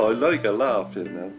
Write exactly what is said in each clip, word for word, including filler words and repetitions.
I like a laugh, you know.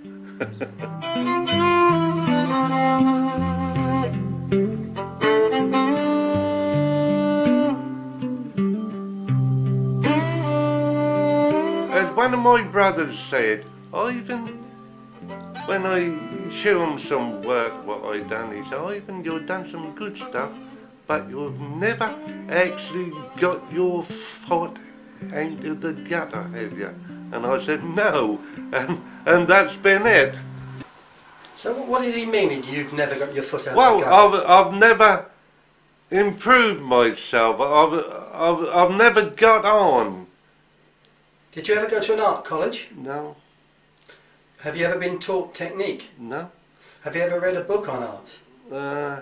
As one of my brothers said, Ivan, when I show him some work what I done, he said, Ivan, you've done some good stuff, but you've never actually got your foot into the gutter, have you? And I said, no, and, and that's been it. So what did he mean, you've never got your foot out well, of the gutter? Well, I've, I've never improved myself, I've, I've, I've never got on. Did you ever go to an art college? No. Have you ever been taught technique? No. Have you ever read a book on art? Uh,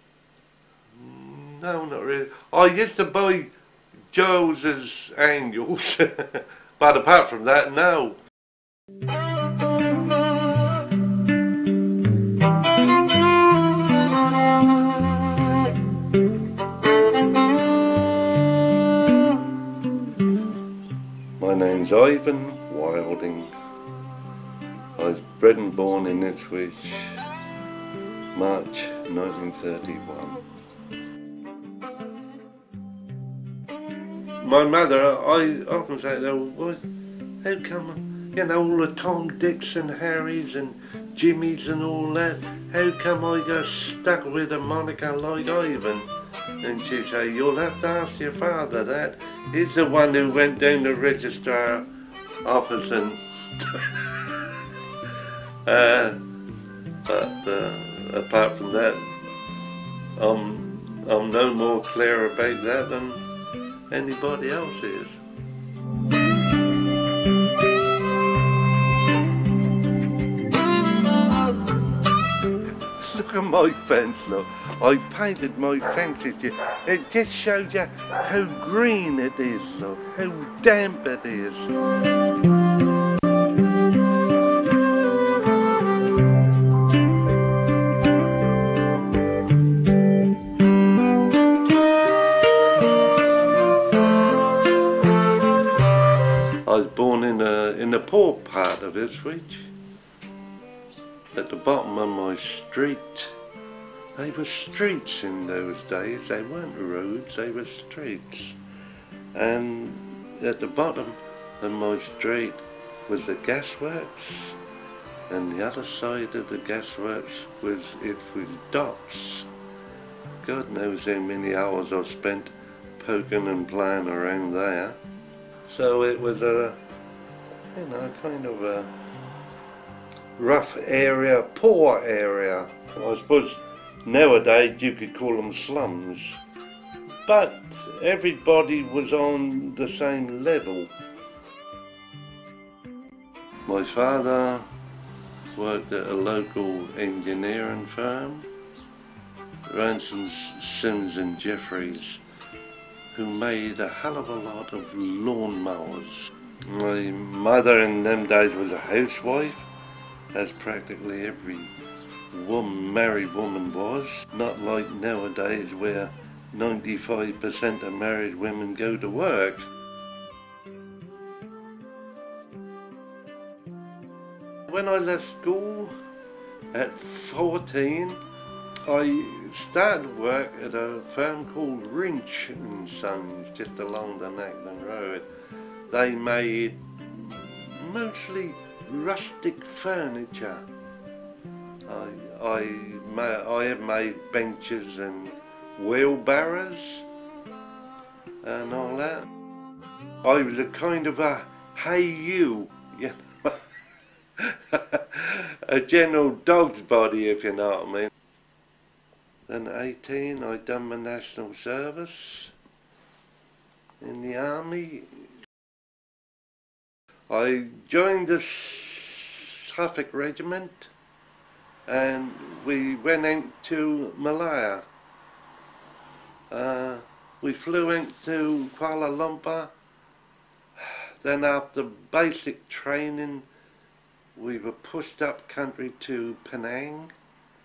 no, not really. I used to buy Joe's angels, but apart from that, no. My name's Ivan Wilding. I was bred and born in Ipswich, March nineteen thirty-one. My mother, I often say to her, well, how come, you know, all the Tom, Dicks and Harrys and Jimmys and all that, how come I got stuck with a moniker like Ivan? And she'd say, you'll have to ask your father that. He's the one who went down to registrar office and uh, but uh, apart from that, I'm, I'm no more clear about that than anybody else is. Look at my fence, look. I painted my fences. It just shows you how green it is, look, how damp it is. I was born in a, in the poor part of Ipswich. At the bottom of my street. They were streets in those days, they weren't roads, they were streets. And at the bottom of my street was the gasworks, and the other side of the gasworks was it was docks. God knows how many hours I've spent poking and playing around there. So it was a, you know, kind of a rough area, poor area. I suppose nowadays you could call them slums, but everybody was on the same level. My father worked at a local engineering firm, Ransom's, Sims and Jeffries, who made a hell of a lot of lawn mowers. My mother in them days was a housewife, as practically every woman, married woman was. Not like nowadays where ninety-five percent of married women go to work. When I left school at fourteen, I started work at a firm called Rinch and Sons, just along the Nackland Road. They made mostly rustic furniture. I, I, ma I have made benches and wheelbarrows and all that. I was a kind of a hey you, you know, a general dog's body, if you know what I mean. Then at eighteen I done my national service in the army. I joined the Suffolk Regiment and we went into Malaya. Uh, we flew into Kuala Lumpur. Then after basic training we were pushed up country to Penang.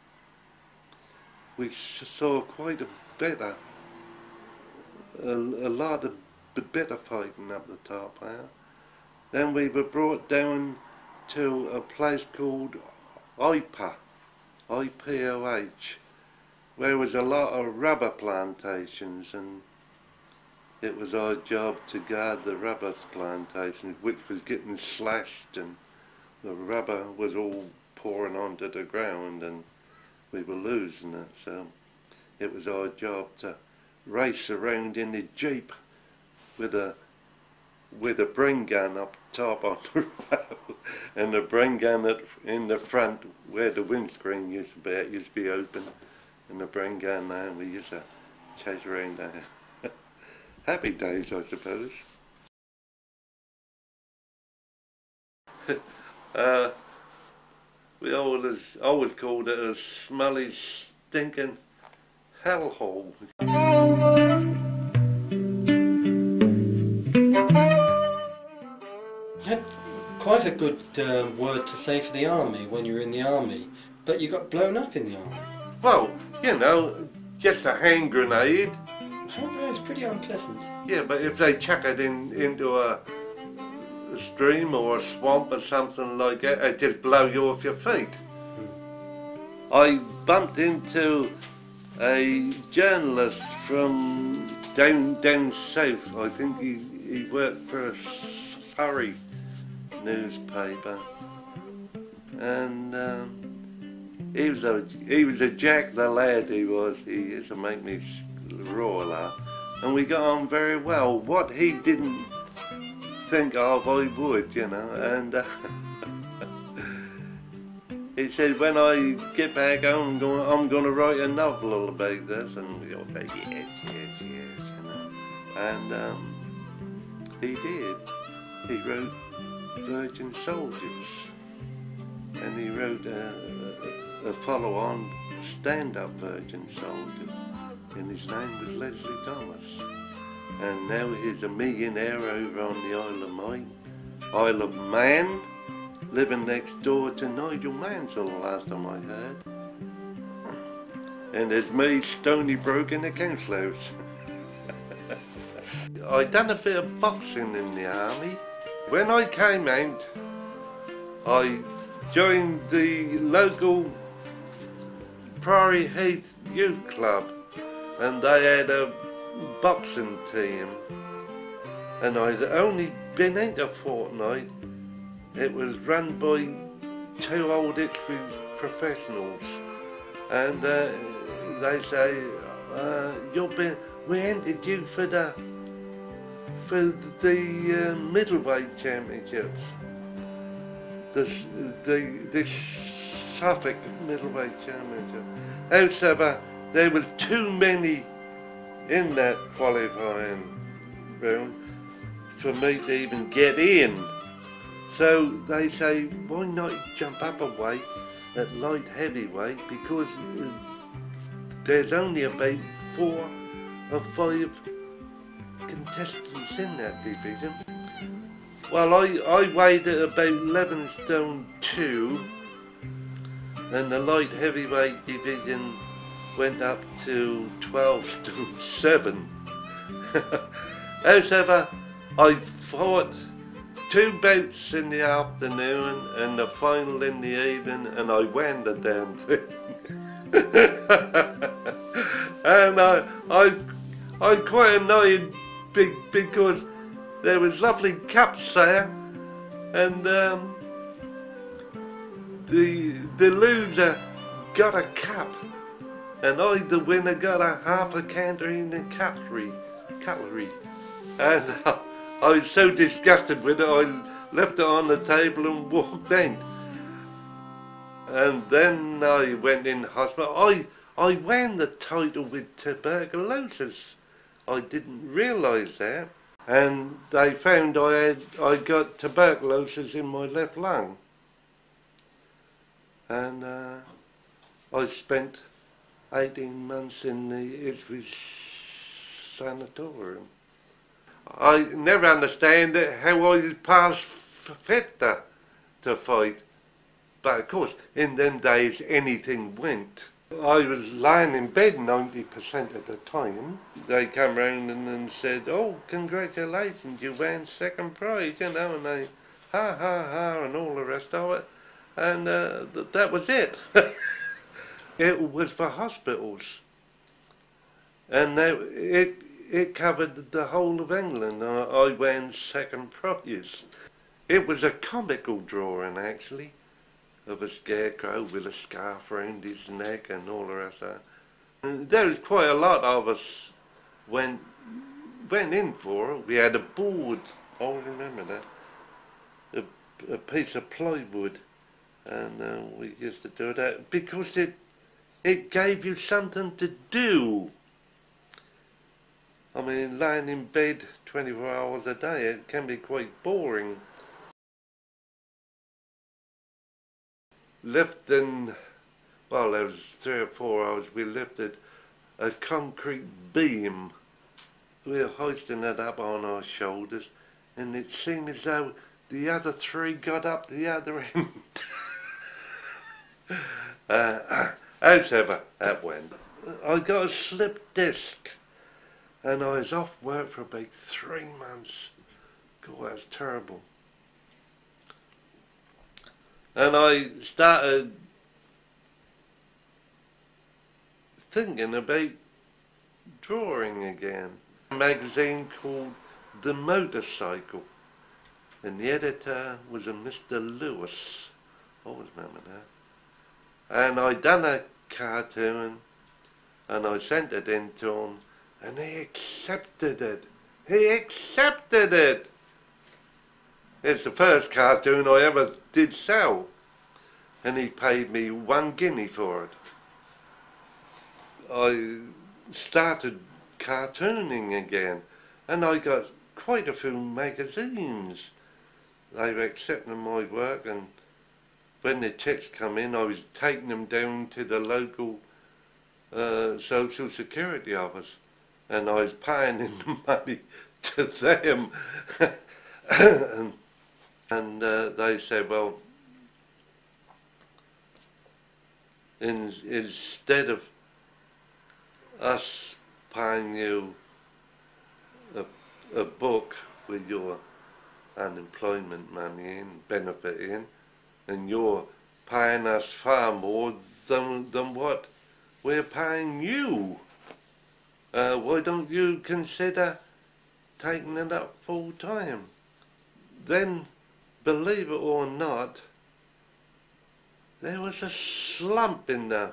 We saw quite a bit of, a, a lot of bit of fighting up the top there. Then we were brought down to a place called I P A, I P O H, where there was a lot of rubber plantations, and it was our job to guard the rubber plantations, which was getting slashed, and the rubber was all pouring onto the ground, and we were losing it. So it was our job to race around in the jeep with a with a bring gun up top on the road, and the bring gun at, in the front where the windscreen used to be, it used to be open, and the bring gun there, and we used to chase around there. Happy days, I suppose. uh, we always always called it a smelly, stinking hellhole. You had quite a good um, word to say for the army when you were in the army, but you got blown up in the army. Well, you know, just a hand grenade. Hand grenade's pretty unpleasant. Yeah, but if they chuck it in into a, a stream or a swamp or something like that, it just blow you off your feet. Hmm. I bumped into a journalist from down down south. I think he, he worked for a Surrey newspaper, and um, he was a he was a Jack the lad. He was. He used to make me roar laugh, and we got on very well. What he didn't think of, I would, you know. And uh, he said, when I get back home, I'm going, I'm going to write a novel about this, and we all say yes, yes, yes, you know. And um, he did. He wrote Virgin Soldiers, and he wrote a, a, a follow-on stand-up Virgin Soldiers, and his name was Leslie Thomas. And now he's a millionaire over on the Isle of Man, Isle of Man, living next door to Nigel Mansell, last time I heard. And there's me, Stony Broke, in the council house. I done a bit of boxing in the army. When I came out, I joined the local Priory Heath Youth Club, and they had a boxing team, and I'd only been out a fortnight. It was run by two old Ipswich professionals, and uh, they say, uh, you've been, we entered you for the for the uh, middleweight championships, the the the Suffolk middleweight championship. However, there was too many in that qualifying round for me to even get in. So they say, why not jump up a weight at light heavyweight, because there's only about four or five contestants in that division. Well, I, I weighed at about eleven stone two, and the light heavyweight division went up to twelve stone seven. However, I fought two bouts in the afternoon and the final in the evening, and I won the damn thing. And I, I, I quite annoyed big because there was lovely cups there, and um, the the loser got a cup, and I, the winner, got a half a canter in the cutlery, cutlery, and uh, I was so disgusted with it, I left it on the table and walked out. And then I went in hospital. I I won the title with tuberculosis. I didn't realise that, and they found I had I got tuberculosis in my left lung, and uh, I spent eighteen months in the sanatorium. I never understand how I passed fit to, to fight, but of course in them days anything went. I was lying in bed ninety percent of the time. They come round and, and said, oh, congratulations, you won second prize, you know, and they ha ha ha and all the rest of it, and uh, th that was it. It was for hospitals, and they, it it covered the whole of England. I, I won second prize. It was a comical drawing actually, of a scarecrow with a scarf round his neck and all the rest of it. And there was quite a lot of us went went in for it. We had a board, I remember that, a, a piece of plywood, and uh, we used to do that because it it gave you something to do. I mean, lying in bed twenty-four hours a day, it can be quite boring. Lifting, well, there was three or four hours, we lifted a concrete beam. We were hoisting it up on our shoulders, and it seemed as though the other three got up the other end. uh, however, that went. I got a slip disc, and I was off work for about three months. God, that was terrible. And I started thinking about drawing again. A magazine called The Motorcycle, and the editor was a Mister Lewis. I always remember that. And I done a cartoon, and I sent it in to him, and he accepted it. He accepted it. It's the first cartoon I ever did sell, and he paid me one guinea for it. I started cartooning again, and I got quite a few magazines. They were accepting my work, and when the checks come in, I was taking them down to the local uh, social security office, and I was paying in the money to them. and and uh, they said, well, in, instead of us paying you a, a book with your unemployment money in, benefit in, and you're paying us far more than, than what we're paying you, uh, why don't you consider taking it up full time? Then, believe it or not, there was a slump in the...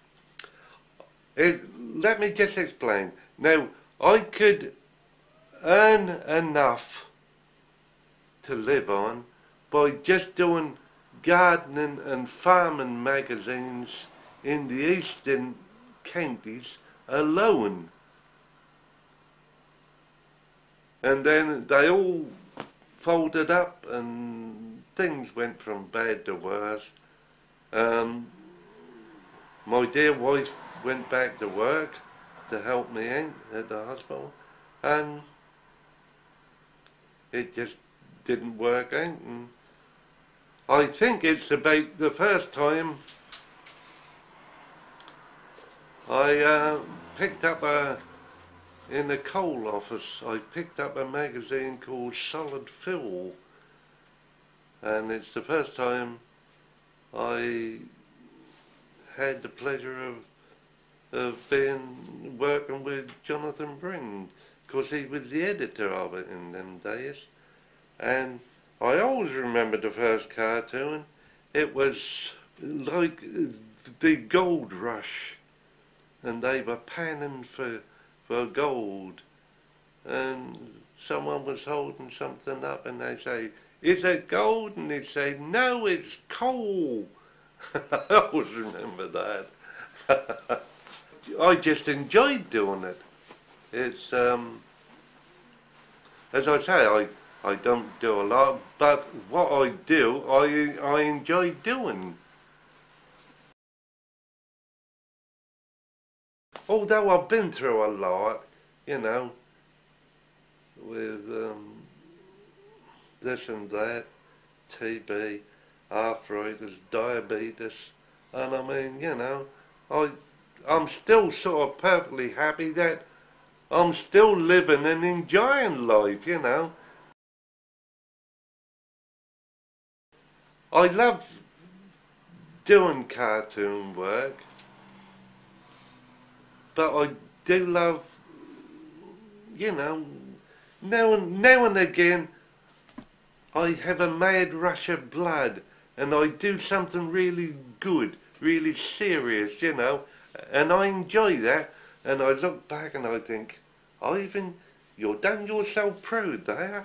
It, let me just explain. Now, I could earn enough to live on by just doing gardening and farming magazines in the eastern counties alone. And then they all folded up and things went from bad to worse. Um, my dear wife went back to work to help me out at the hospital, and it just didn't work out. And I think it's about the first time I uh, picked up a, in the coal office, I picked up a magazine called Solid Fuel, and it's the first time I had the pleasure of of being working with Jonathan Bring, because he was the editor of it in them days. And I always remember the first cartoon. It was like the gold rush, and they were panning for for gold, and someone was holding something up, and they say, "Is it gold?" And they say, "No, it's coal." I always remember that. I just enjoyed doing it. It's, um, as I say, I, I don't do a lot, but what I do, I, I enjoy doing. Although I've been through a lot, you know, with um, this and that, T B, arthritis, diabetes, and I mean, you know, I, I'm still sort of perfectly happy that I'm still living and enjoying life, you know. I love doing cartoon work, but I do love, you know, now and, now and again I have a mad rush of blood and I do something really good, really serious, you know, and I enjoy that, and I look back and I think, Ivan, you've done yourself proud there.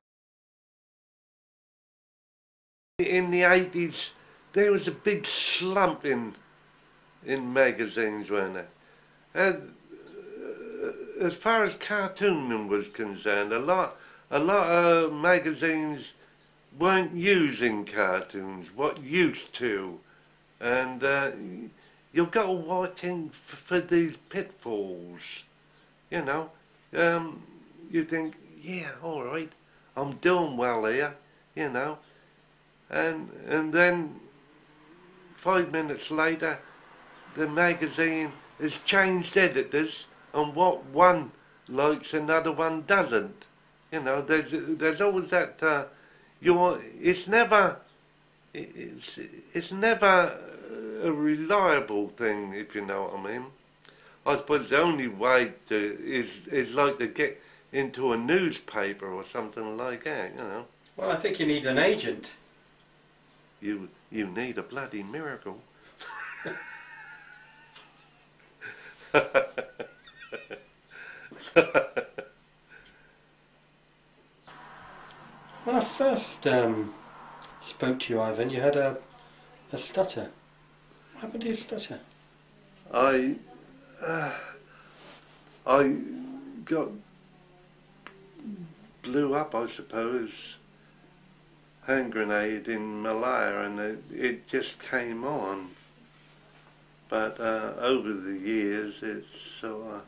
In the eighties there was a big slump in in magazines, weren't there? And uh, as far as cartooning was concerned, a lot a lot of magazines weren't using cartoons, what used to, and uh, you've got to watch in for these pitfalls, you know. Um, you think, yeah, all right, I'm doing well here, you know, and and then five minutes later, the magazine has changed editors, and what one likes, another one doesn't. You know, there's there's always that. Uh, you're. It's never. It's it's never a reliable thing, if you know what I mean. I suppose the only way to is is like to get into a newspaper or something like that. You know. Well, I think you need an agent. You you need a bloody miracle. When I first um, spoke to you, Ivan, you had a, a stutter. What happened to your stutter? I uh, I got blew up, I suppose, hand grenade in Malaya, and it, it just came on. But uh, over the years, it's sort of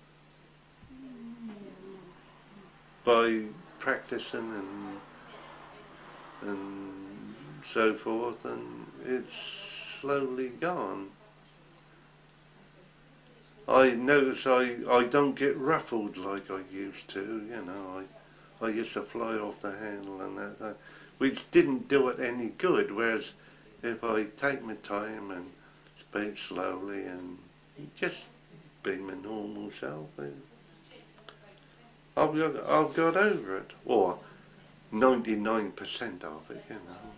by practicing and and so forth, and it's slowly gone. I notice I, I don't get ruffled like I used to, you know. I, I used to fly off the handle and that, that, which didn't do it any good, whereas if I take my time and speak slowly and just be my normal self, I've got, I've got over it, or ninety-nine percent of it, you know.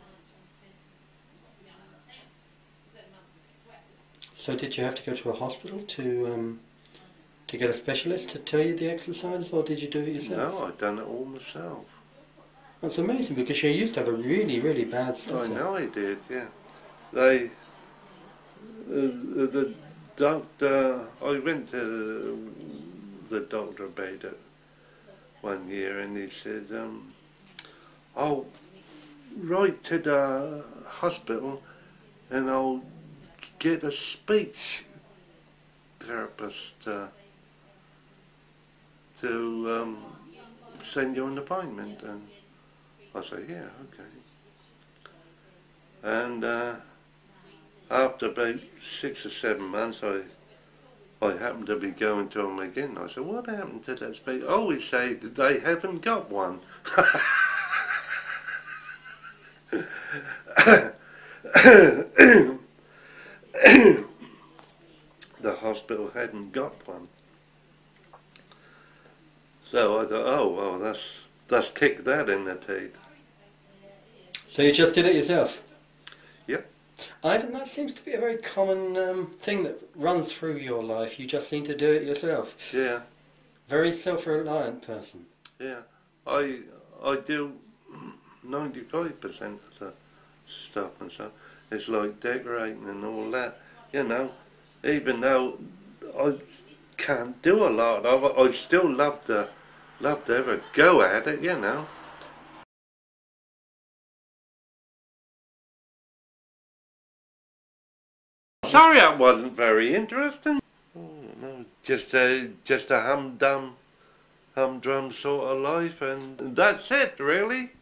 So did you have to go to a hospital to um, to get a specialist to tell you the exercises, or did you do it yourself? No, I've done it all myself. That's amazing, because you used to have a really, really bad stutter. I know I did, yeah. They, uh, the doctor, I went to the doctor about it one year, and he said, um, I'll write to the hospital and I'll get a speech therapist uh, to um, send you an appointment. And I said, yeah, okay. And uh, after about six or seven months, I I happened to be going to him again. I said, what happened to that speech? Oh, he said that they haven't got one. The hospital hadn't got one. So I thought, oh, well, that's, that's kicked that in the teeth. So you just did it yourself? Yep. Ivan, that seems to be a very common um, thing that runs through your life. You just seem to do it yourself. Yeah. Very self-reliant person. Yeah. I I do ninety-five percent of the stuff and stuff. It's like decorating and all that, you know. Even though I can't do a lot of it, I still love to, love to have a go at it, you know. Sorry, that wasn't very interesting. Oh, no, just a just a humdum, humdrum sort of life, and that's it, really.